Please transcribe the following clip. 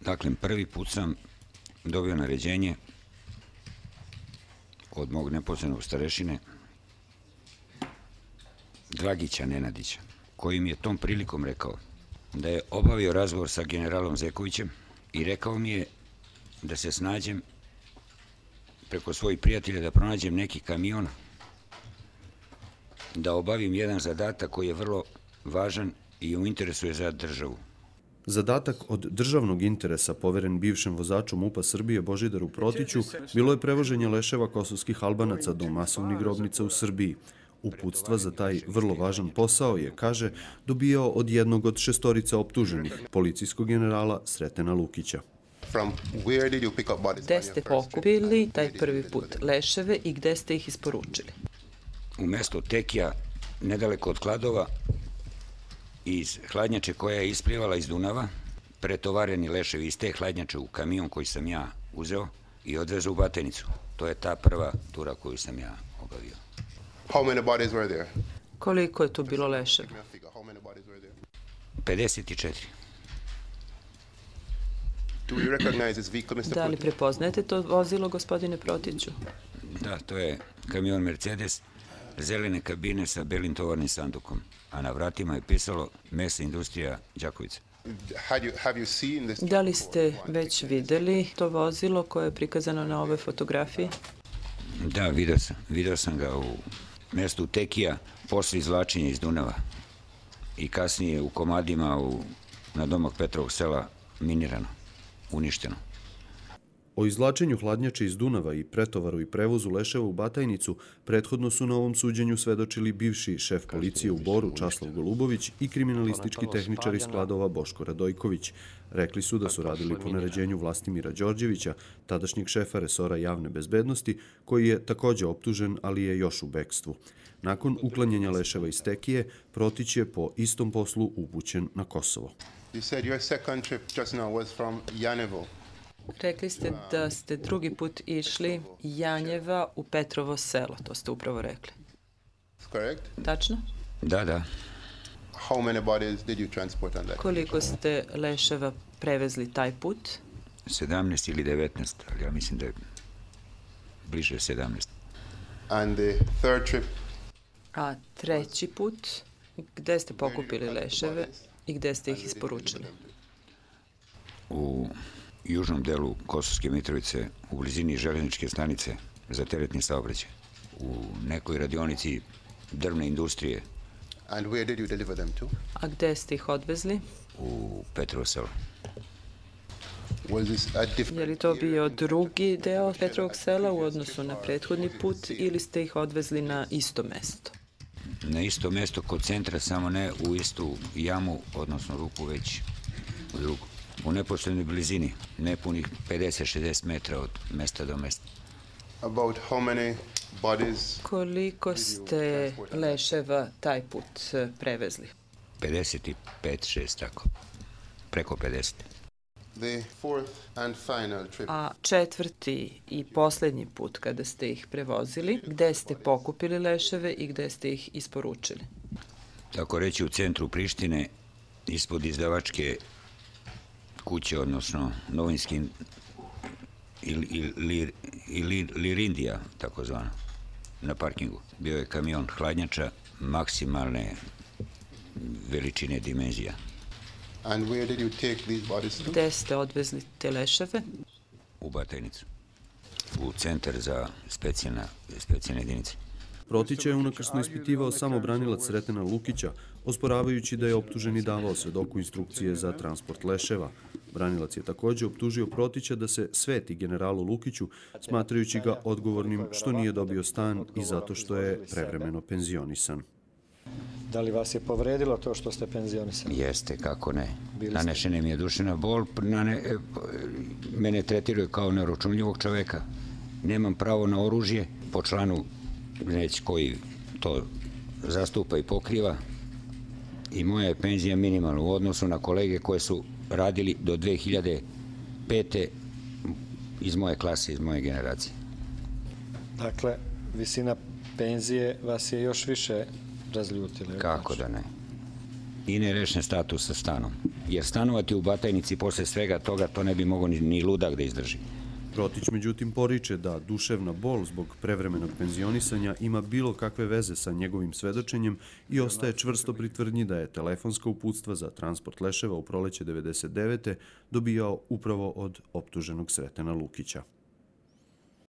Dakle, prvi put sam dobio naređenje od mog neposrednog starešine Glagića Nenadića, koji mi je tom prilikom rekao da je obavio razgovor sa generalom Zekovićem i rekao mi je da se snađem preko svojih prijatelja da pronađem neki kamion, da obavim jedan zadatak koji je vrlo važan i u interesu je za državu. Zadatak od državnog interesa poveren bivšem vozaču MUP-a Srbije Božidaru Protiću bilo je prevoženje leševa kosovskih Albanaca do masovnih grobnica u Srbiji. Uputstva za taj vrlo važan posao je, kaže, dobijao od jednog od 6 optuženih, policijskog generala Sretena Lukića. Gde ste pokupili taj prvi put leševe i gde ste ih isporučili? U mesto Tekija, nedaleko od Kladova, iz hladnjače koja je isplivala iz Dunava, pretovareni leševi iz te hladnjače u kamion koji sam ja uzeo i odvezao u Batajnicu. To je ta prva tura koju sam ja obavio. Koliko je tu bilo leševa? 54. Da li prepoznajete to vozilo, gospodine Protiću? Da, to je kamion Mercedes, zelene kabine sa belim tovarnim sandukom, a na vratima je pisalo Mesna industrija Đakovica. Da li ste već videli to vozilo koje je prikazano na ovoj fotografiji? Da, video sam ga u mestu Tekija posle izvlačenja iz Dunava i kasnije u komadima na domak Petrovog sela minirano, uništeno. O izvlačenju hladnjače iz Dunava i pretovaru i prevozu leševa u Batajnicu prethodno su na ovom suđenju svedočili bivši šef policije u Boru Časlav Golubović i kriminalistički tehničar iz Kladova Boško Radojković. Rekli su da su radili po naređenju Vlastimira Đorđevića, tadašnjeg šefa resora javne bezbednosti, koji je takođe optužen, ali je još u bekstvu. Nakon uklanjanja leševa iz Tekije, Protić je po istom poslu upućen na Kosovo. Rekli ste da ste drugi put išli Janjeva u Petrovo selo, to ste upravo rekli. Tačno? Da. Koliko ste leševa prevezli taj put? 17 ili 19, ali ja mislim da je bliže 17. A treći put, gde ste pokupili leševe i gde ste ih isporučili? U južnom delu Kosovske Mitrovice, u blizini železničke stanice za teretni saobraćaj, u nekoj radionici drvne industrije. A gde ste ih odvezli? U Petrovo selo. Je li to bio drugi deo Petrovog sela u odnosu na prethodni put ili ste ih odvezli na isto mesto? Na isto mesto kod centra, samo ne u istu jamu, odnosno rupu, već u drugu. U neposrednoj blizini, nepunih 50-60 metra od mesta do mesta. Koliko ste leševa taj put prevezli? 55-6, tako. Preko 50. A četvrti i poslednji put kada ste ih prevozili, gde ste pokupili leševe i gde ste ih isporučili? Tako reći u centru Prištine, ispod izdavačke kuće, odnosno novinski Lirindija, takozvano, na parkingu. Bio je kamion hladnjača maksimalne veličine dimenzija. Gde ste odvezli te leševe? U Batajnicu, u centar za specijalne jedinice. Protića je unakrsno ispitivao samo branilac Sretena Lukića, osporavajući da je optuženi davao svedoku instrukcije za transport leševa. Branilac je takođe optužio Protića da se sveti generalu Lukiću, smatrajući ga odgovornim što nije dobio stan i zato što je prevremeno penzionisan. Da li vas je povredilo to što ste penzionisani? Jeste, kako ne. Nanešena mi je duševna bol, mene tretiraju kao neuračunljivog čoveka. Nemam pravo na oružje po članu koji to zastupa i pokriva i moja je penzija minimalna u odnosu na kolege koje su radili do 2005. iz moje klase, iz moje generacije. Dakle, visina penzije vas je još više razljutila. Kako da ne. i nerešen status sa stanom. Jer stanovati u Batajnici posle svega toga, to ne bi mogo ni ludak da izdrži. Protić međutim poriče da duševna bol zbog prevremenog penzionisanja ima bilo kakve veze sa njegovim svedočenjem i ostaje čvrsto pri tvrdnji da je telefonska uputstva za transport leševa u proleće 1999. dobijao upravo od optuženog Sretena Lukića.